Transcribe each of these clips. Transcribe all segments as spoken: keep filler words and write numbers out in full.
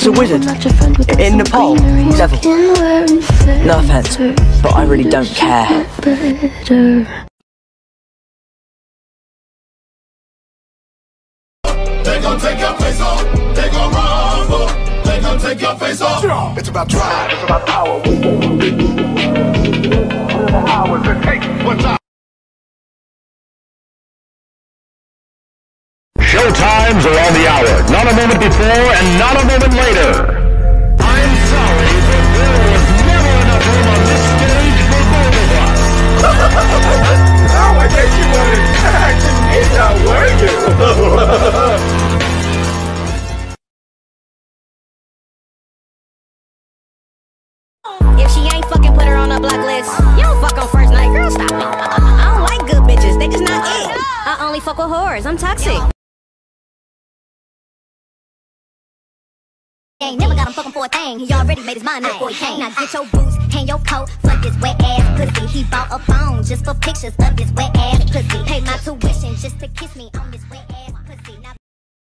It's a wizard in Nepal. Neville. No offense, but I really don't care. They gon' take your face off. They gon' rumble. They gon' take your face off. It's about drive. It's about power. What are the hours it takes? What's up? Showtimes are on the hour. Not a moment before and not a moment later. I'm sorry, but there was never enough room on this stage for both of us. Now I guess you wanted action me now, were you? If she ain't fucking, put her on a block list. You don't fuck on first night, girl, stop it. I don't like good bitches, they just not it. I only fuck with whores, I'm toxic. Ain't never got him fucking for a thing. He already made his mind up before he came. Now get your boots, hang your coat for this wet ass pussy. He bought a phone just for pictures of this wet ass pussy. Pay my tuition just to kiss me on this wet ass pussy. Now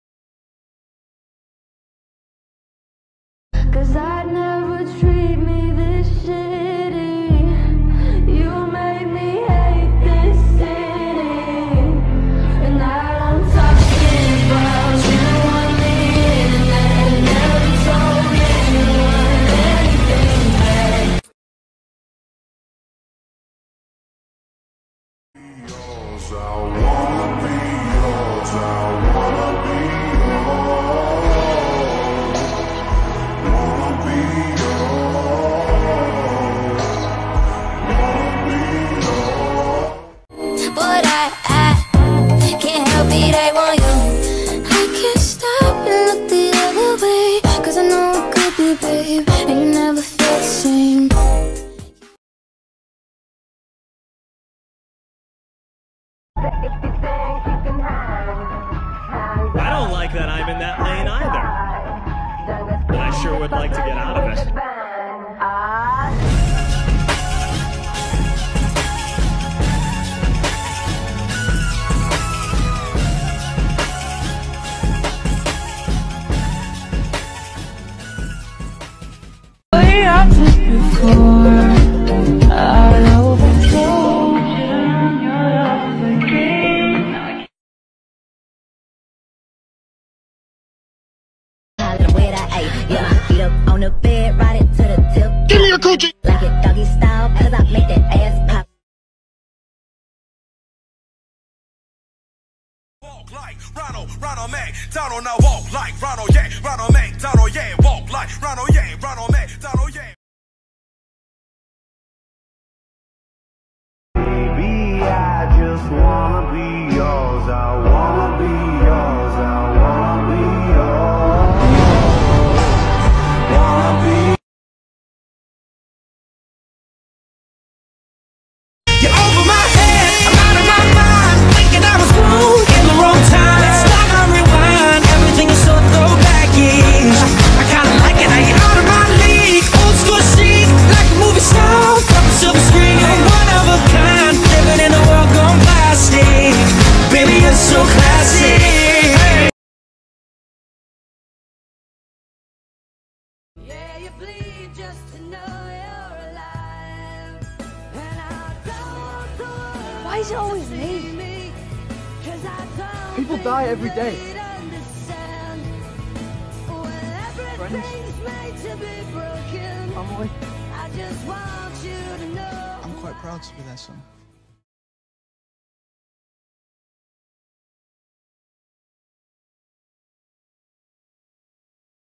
Cause I'd never treat me this shitty. You made me hate this city. And I don't talk shit about you on the internet. Never told anyone anything bad. Yours, I wanna be yours. I wanna be yours. Wanna be yours. Wanna be yours. but I, I can't help it, I want you. I can't stop and look the other way. Cause I know it could be, babe. And you never felt the same. I don't like that I'm in that lane either. But I sure would like to get out of it. Yeah, my feet up on the bed, ride it to the tip. Give me a coochie. Like it doggy style, cause I make that ass pop. Walk like Ronald, Ronald McDonald. Now walk like Ronald, yeah, Ronald McDonald, yeah. Walk like Ronald, yeah, Ronald McDonald, yeah. Baby, I just wanna be yours. I wanna be yours. I wanna be yours. Wanna be. You're over my head, I'm out of my mind, thinking I was wrong in the wrong time. Let's start on rewind, everything is so throwbacky. I kinda like it, how you're out of my league. Old school chic, like a movie star from a silver screen. You're one of a kind, living in a world gone plastic. Baby, you're so classic. Yeah, you bleed just to know you're alive. And I don't know why is it always me? Cause I don't People die every day. understand. When everything's made to be broken, Family. I just want you to know. I'm quite proud to be their son.